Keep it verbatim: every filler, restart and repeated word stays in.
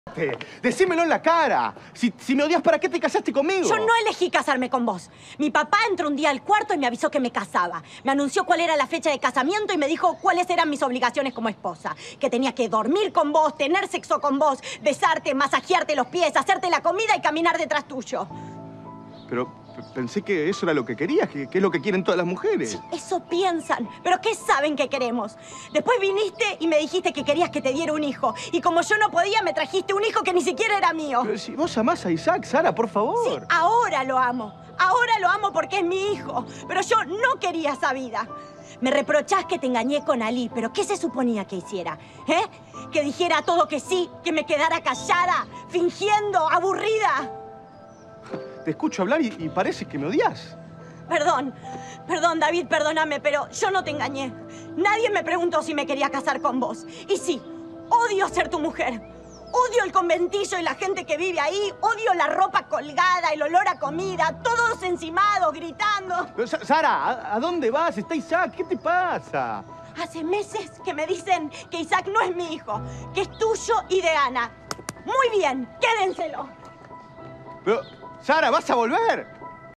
Decímelo en la cara. Si, si me odias, ¿para qué te casaste conmigo? Yo no elegí casarme con vos. Mi papá entró un día al cuarto y me avisó que me casaba. Me anunció cuál era la fecha de casamiento y me dijo cuáles eran mis obligaciones como esposa. Que tenía que dormir con vos, tener sexo con vos, besarte, masajearte los pies, hacerte la comida y caminar detrás tuyo. Pero pensé que eso era lo que querías, que, que es lo que quieren todas las mujeres. Sí, eso piensan. ¿Pero qué saben que queremos? Después viniste y me dijiste que querías que te diera un hijo. Y como yo no podía, me trajiste un hijo que ni siquiera era mío. Pero si vos amás a Isaac, Sara, por favor. Sí, ahora lo amo. Ahora lo amo porque es mi hijo. Pero yo no quería esa vida. Me reprochás que te engañé con Ali, pero ¿qué se suponía que hiciera? ¿Eh? Que dijera todo que sí, que me quedara callada, fingiendo, aburrida. Te escucho hablar y, y parece que me odias. Perdón, perdón, David, perdóname, pero yo no te engañé. Nadie me preguntó si me quería casar con vos. Y sí, odio ser tu mujer. Odio el conventillo y la gente que vive ahí. Odio la ropa colgada, el olor a comida, todos encimados, gritando. Pero, Sara, ¿a, ¿a dónde vas? Está Isaac, ¿qué te pasa? Hace meses que me dicen que Isaac no es mi hijo, que es tuyo y de Ana. Muy bien, quédenselo. Pero, Sara, ¿vas a volver?